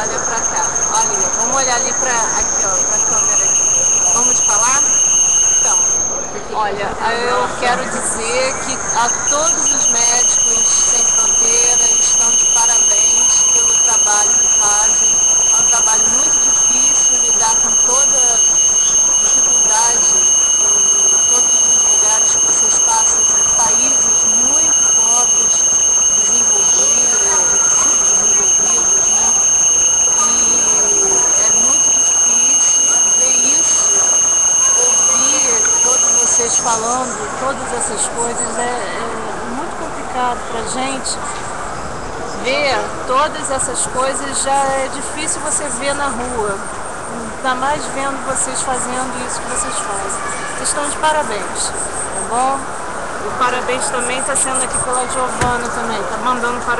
olha pra cá. Olha, vamos olhar ali pra aqui, ó, pra câmera aqui. Vamos falar? Então, olha, eu quero dizer que a todos os médicos sem fronteiras estão de parabéns pelo trabalho que fazem. É um trabalho muito difícil lidar com toda dificuldade em todos os lugares que vocês passam, em países muito pobres, desenvolvidos, subdesenvolvidos, né? E é muito difícil ver isso, ouvir todos vocês falando, todas essas coisas, é muito complicado para a gente ver todas essas coisas, já é difícil você ver na rua, ainda mais vendo vocês fazendo isso que vocês fazem. Vocês estão de parabéns, tá bom? O parabéns também está sendo aqui pela Giovana também, tá mandando parabéns.